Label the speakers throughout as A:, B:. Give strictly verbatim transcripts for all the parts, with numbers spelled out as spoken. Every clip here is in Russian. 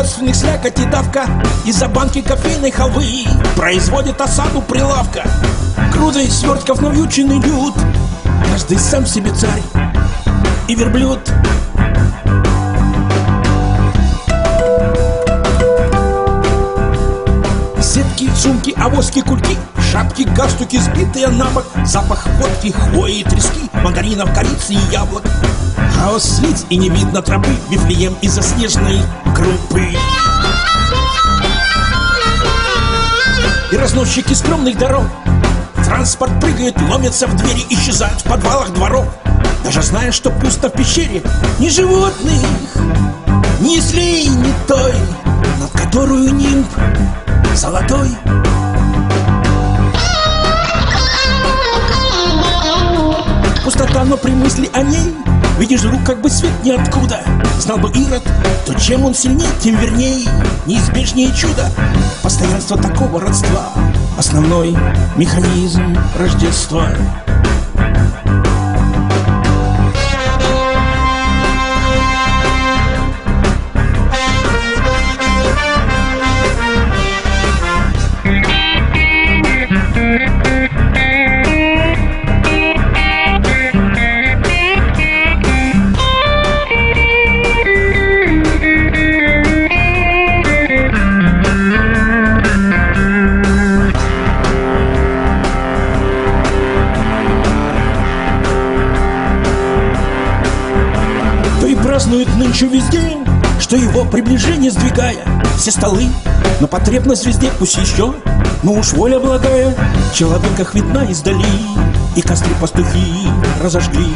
A: родственных слякоть и давка. Из-за банки кофейной халвы производит осаду прилавка. Грудой свертков навьюченный люд, каждый сам себе царь и верблюд. Сетки, сумки, авоськи, кульки, шапки, галстуки, сбитые на бок. Запах водки, хвои и трески, мандаринов, корицы и яблок. Хаос лиц и не видно тропы, Вифлеем из-за снежной крупы. И разносчики скромных дорог, транспорт прыгает, ломится в двери, исчезают в подвалах дворов. Даже зная, что пусто в пещере, ни животных, ни слей, ни той, над которую нимб золотой. Пустота, но при мысли о ней видишь вдруг как бы свет ниоткуда. Знал бы Ирод, то чем он сильнее, тем верней, неизбежнее чудо. Постоянство такого родства — основной механизм Рождества. Празднуют нынче везде, что его приближение сдвигая все столы, но потребность везде пусть еще, но уж воля благая в человеках видна издали, и костры пастухи разожгли.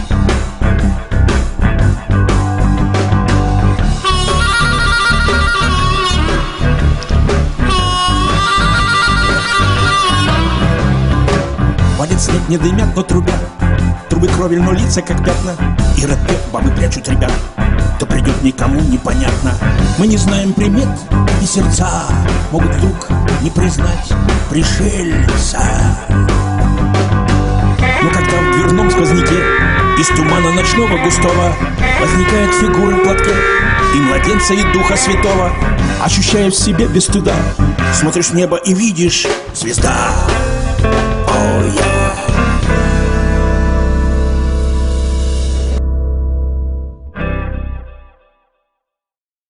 A: Валит снег, не дымят, но трубят, трубы крови, но лица как пятна. И рэп, бабы прячут ребят, то придет никому непонятно. Мы не знаем примет, и сердца могут вдруг не признать пришельца. Но когда в дверном сквозняке из тумана ночного густого возникает фигура в платке, и младенца, и духа святого ощущаешь в себе без стыда. Смотришь в небо и видишь — звезда.